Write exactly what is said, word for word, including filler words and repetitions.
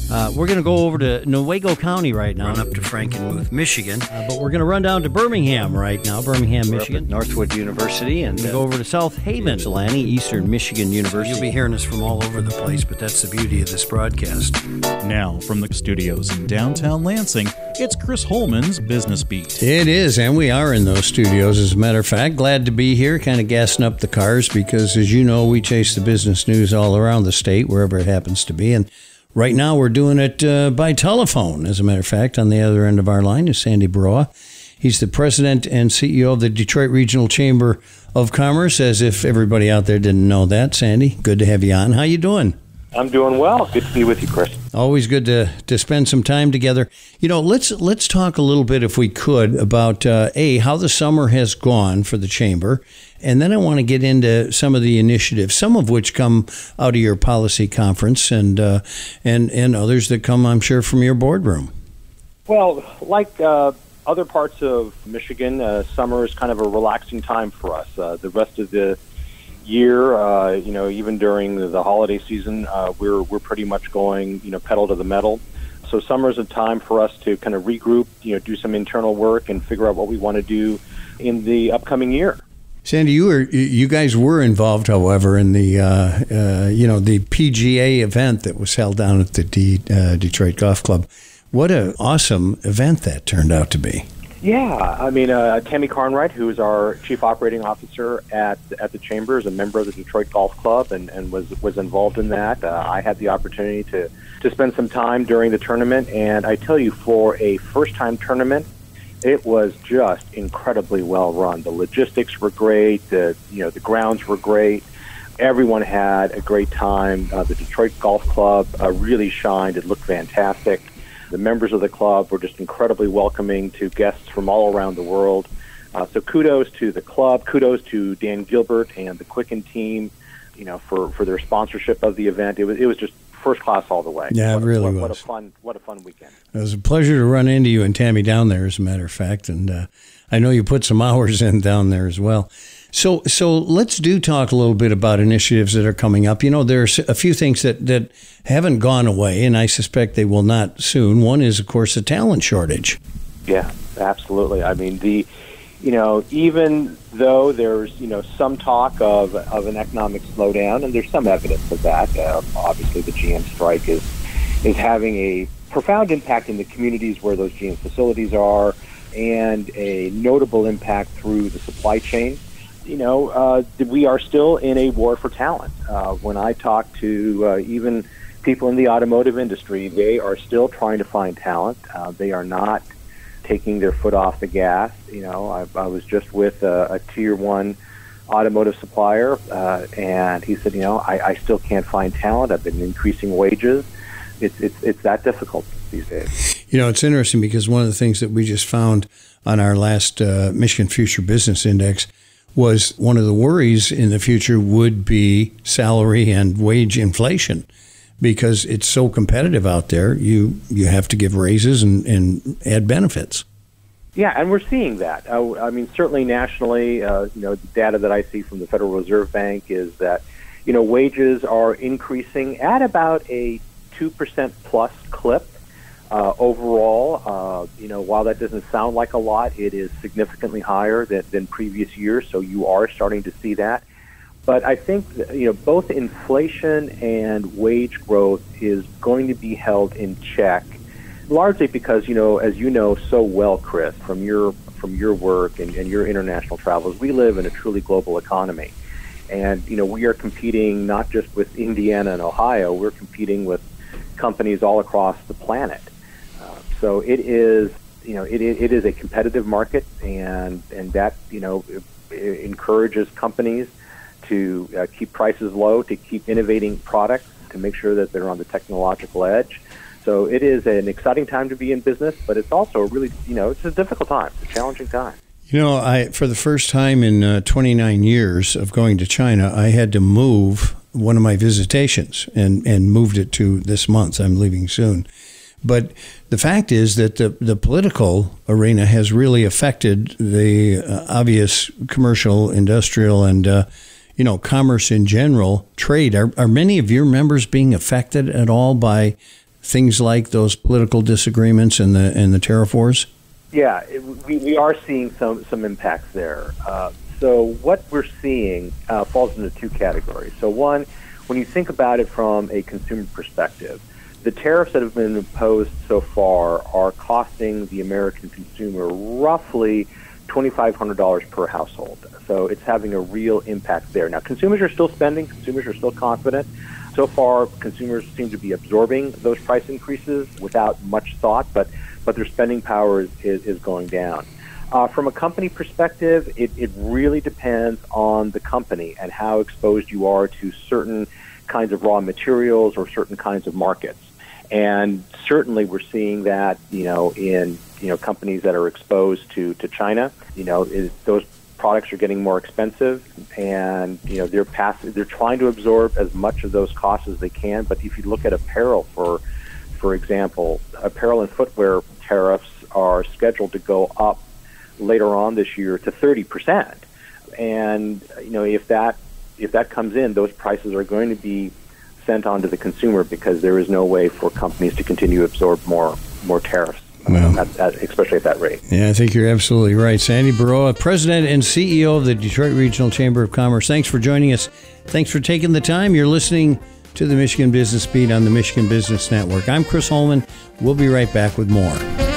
Uh, we're going to go over to Newaygo County right now. Run up to Frankenmuth, Michigan. Uh, but we're going to run down to Birmingham right now, Birmingham, We're Michigan. Up at Northwood University. And We're going to go over to South Haven, Delaney, Eastern Michigan University. You'll be hearing us from all over the place, but that's the beauty of this broadcast. Now, from the studios in downtown Lansing, it's Chris Holman's Business Beat. It is, and we are in those studios, as a matter of fact. Glad to be here, kind of gassing up the cars, because, as you know, we chase the business news all around the state, wherever it happens to be. And right now, we're doing it uh, by telephone. As a matter of fact, on the other end of our line is Sandy Baruah. He's the president and C E O of the Detroit Regional Chamber of Commerce, as if everybody out there didn't know that. Sandy, good to have you on. How you doing? I'm doing well. Good to be with you, Chris. Always good to, to spend some time together. You know, let's let's talk a little bit, if we could, about, uh, A, how the summer has gone for the Chamber. And then I want to get into some of the initiatives, some of which come out of your policy conference and uh, and, and others that come, I'm sure, from your boardroom. Well, like uh, other parts of Michigan, uh, summer is kind of a relaxing time for us. Uh, the rest of the year, uh, you know, even during the, the holiday season, uh, we're we're pretty much going, you know, pedal to the metal. So summer is a time for us to kind of regroup, you know, do some internal work and figure out what we want to do in the upcoming year. Sandy, you were you guys were involved, however, in the uh, uh, you know the P G A event that was held down at the D, uh, Detroit Golf Club. What an awesome event that turned out to be. Yeah, I mean, uh, Tammy Carnwright, who is our chief operating officer at at the Chamber, is a member of the Detroit Golf Club and, and was was involved in that. Uh, I had the opportunity to, to spend some time during the tournament, and I tell you, for a first-time tournament, it was just incredibly well run. The logistics were great. The you know the grounds were great. Everyone had a great time. Uh, the Detroit Golf Club uh, really shined. It looked fantastic. The members of the club were just incredibly welcoming to guests from all around the world. Uh, so kudos to the club, kudos to Dan Gilbert and the Quicken team, you know, for, for their sponsorship of the event. It was it was just first class all the way. Yeah, what, it really what, was. What a fun what a fun weekend. It was a pleasure to run into you and Tammy down there, as a matter of fact, and uh, I know you put some hours in down there as well. So so let's do talk a little bit about initiatives that are coming up. You know, there's a few things that, that haven't gone away, and I suspect they will not soon. One is, of course, the talent shortage. Yeah, absolutely. I mean, the you know, even though there's, you know, some talk of of an economic slowdown, and there's some evidence of that. Uh, obviously, the G M strike is is having a profound impact in the communities where those G M facilities are, and a notable impact through the supply chain. You know, uh, we are still in a war for talent. Uh, when I talk to uh, even people in the automotive industry, they are still trying to find talent. Uh, they are not taking their foot off the gas. You know, I, I was just with a, a tier one automotive supplier, uh, and he said, you know, I, I still can't find talent. I've been increasing wages. It's it's it's that difficult these days. You know, it's interesting because one of the things that we just found on our last uh, Michigan Future Business Index was one of the worries in the future would be salary and wage inflation, because it's so competitive out there. You you have to give raises and, and add benefits. Yeah, and we're seeing that. Uh, I mean, certainly nationally, uh, you know, the data that I see from the Federal Reserve Bank is that, you know, wages are increasing at about a two percent plus clip. Uh, overall, uh, you know, while that doesn't sound like a lot, it is significantly higher than, than previous years, so you are starting to see that. But I think, that, you know, both inflation and wage growth is going to be held in check, largely because, you know, as you know so well, Chris, from your from your work and, and your international travels, we live in a truly global economy. And, you know, we are competing not just with Indiana and Ohio, we're competing with companies all across the planet. So it is, you know, it, it is a competitive market, and and that, you know, it, it encourages companies to uh, keep prices low, to keep innovating products, to make sure that they're on the technological edge. So it is an exciting time to be in business, but it's also a really, you know, it's a difficult time, it's a challenging time. You know, I for the first time in uh, twenty-nine years of going to China, I had to move one of my visitations and, and moved it to this month. I'm leaving soon. But the fact is that the, the political arena has really affected the uh, obvious commercial, industrial, and, uh, you know, commerce in general, trade. Are, are many of your members being affected at all by things like those political disagreements and the and the tariff wars? Yeah, it, we, we are seeing some, some impacts there. Uh, so what we're seeing uh, falls into two categories. So one, when you think about it from a consumer perspective, the tariffs that have been imposed so far are costing the American consumer roughly two thousand five hundred dollars per household. So it's having a real impact there. Now, consumers are still spending. Consumers are still confident. So far, consumers seem to be absorbing those price increases without much thought, but, but their spending power is, is, is going down. Uh, from a company perspective, it, it really depends on the company and how exposed you are to certain kinds of raw materials or certain kinds of markets. And certainly we're seeing that, you know, in, you know, companies that are exposed to, to China, you know, is those products are getting more expensive, and, you know, they're pass- they're trying to absorb as much of those costs as they can. But if you look at apparel, for for example, apparel and footwear tariffs are scheduled to go up later on this year to thirty percent. And, you know, if that if that comes in, those prices are going to be sent on to the consumer because there is no way for companies to continue to absorb more more tariffs. Well, at, at, especially at that rate. Yeah, I think you're absolutely right. Sandy Baruah, President and C E O of the Detroit Regional Chamber of Commerce. Thanks for joining us. Thanks for taking the time. You're listening to the Michigan Business Beat on the Michigan Business Network. I'm Chris Holman. We'll be right back with more.